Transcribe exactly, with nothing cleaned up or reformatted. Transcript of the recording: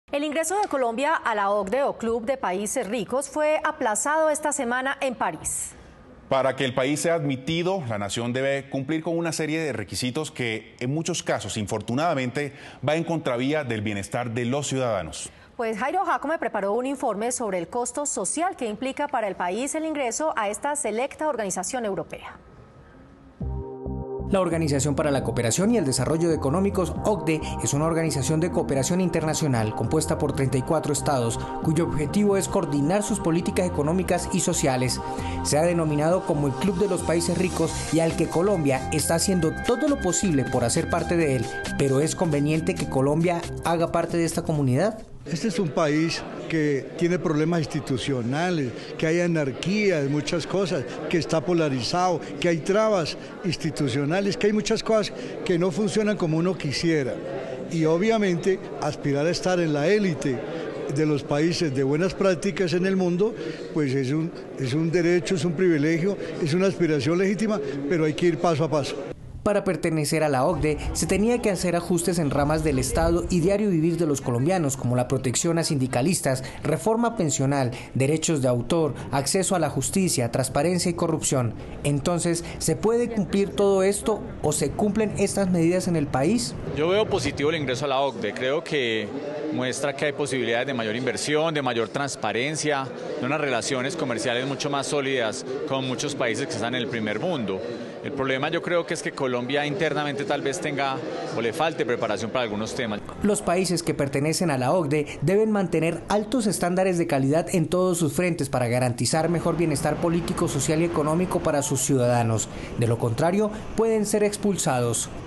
El ingreso de Colombia a la O C D E o Club de Países Ricos fue aplazado esta semana en París. Para que el país sea admitido, la nación debe cumplir con una serie de requisitos que en muchos casos, infortunadamente, va en contravía del bienestar de los ciudadanos. Pues Jairo Jacome preparó un informe sobre el costo social que implica para el país el ingreso a esta selecta organización europea. La Organización para la Cooperación y el Desarrollo Económicos, O C D E, es una organización de cooperación internacional compuesta por treinta y cuatro estados, cuyo objetivo es coordinar sus políticas económicas y sociales. Se ha denominado como el Club de los Países Ricos y al que Colombia está haciendo todo lo posible por hacer parte de él, pero ¿es conveniente que Colombia haga parte de esta comunidad? Este es un país que tiene problemas institucionales, que hay anarquía de muchas cosas, que está polarizado, que hay trabas institucionales, que hay muchas cosas que no funcionan como uno quisiera. Y obviamente aspirar a estar en la élite de los países de buenas prácticas en el mundo, pues es un, es un derecho, es un privilegio, es una aspiración legítima, pero hay que ir paso a paso. Para pertenecer a la O C D E se tenía que hacer ajustes en ramas del Estado y diario vivir de los colombianos, como la protección a sindicalistas, reforma pensional, derechos de autor, acceso a la justicia, transparencia y corrupción. Entonces, ¿se puede cumplir todo esto o se cumplen estas medidas en el país? Yo veo positivo el ingreso a la O C D E. Creo que muestra que hay posibilidades de mayor inversión, de mayor transparencia, de unas relaciones comerciales mucho más sólidas con muchos países que están en el primer mundo. El problema yo creo que es que Colombia internamente tal vez tenga o le falte preparación para algunos temas. Los países que pertenecen a la O C D E deben mantener altos estándares de calidad en todos sus frentes para garantizar mejor bienestar político, social y económico para sus ciudadanos. De lo contrario, pueden ser expulsados.